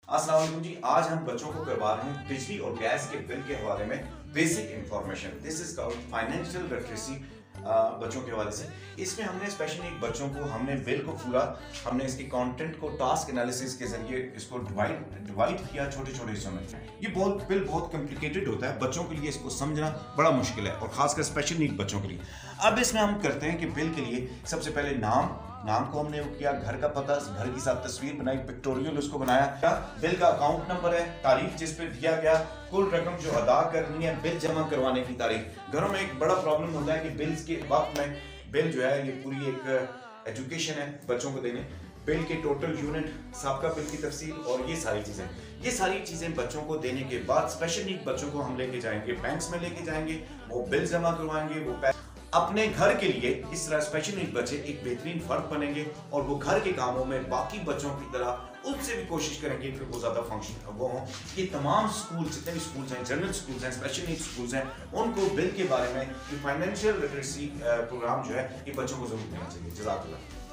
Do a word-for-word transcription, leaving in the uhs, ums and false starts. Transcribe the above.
अस्सलाम वालेकुम जी। आज हम बच्चों को करवा रहे हैं बिजली और गैस के बिल के हवाले में basic information. This is called financial literacy. बच्चों के हवाले से इसमें हमने स्पेशली एक बच्चों को हमने बिल को पूरा हमने इसके कंटेंट को टास्क एनालिसिस के जरिए इसको डिवाइड डिवाइड किया छोटे छोटे हिस्सों में। ये बहुत बिल बहुत कॉम्प्लिकेटेड होता है, बच्चों के लिए इसको समझना बड़ा मुश्किल है और खासकर स्पेशल नीड बच्चों के लिए। अब इसमें हम करते हैं कि बिल के लिए सबसे पहले नाम नाम को हमने किया, घर का पता, घर की साथ तस्वीर बनाई, पिक्टोरियल उसको बनाया, बिल का अकाउंट नंबर है, तारीख जिस पे दिया गया, कुल रकम जो अदा करनी है, बिल जमा करवाने की तारीख। घरों में एक बड़ा प्रॉब्लम होता है कि बिल्स के वक्त में बिल जो है ये पूरी एक एजुकेशन है बच्चों को देने, बिल के टोटल यूनिट, सबका बिल की तफसील और ये सारी चीजें ये सारी चीजें बच्चों को देने के बाद स्पेशल नीड बच्चों को हम लेके जाएंगे, बैंक्स में लेके जाएंगे, वो बिल जमा करवाएंगे, वो अपने घर के लिए इस तरह स्पेशल नीड बच्चे एक बेहतरीन फर्द बनेंगे और वो घर के कामों में बाकी बच्चों की तरह उनसे भी कोशिश करेंगे कि वो ज्यादा फंक्शन वो हों। ये तमाम स्कूल जितने भी स्कूल्स हैं, जनरल स्कूल्स हैं, स्पेशल नीड स्कूल्स हैं, उनको बिल के बारे में फाइनेंशियल लिटरेसी प्रोग्राम जो है ये बच्चों को जरूर देना चाहिए। जज़ाकल्लाह।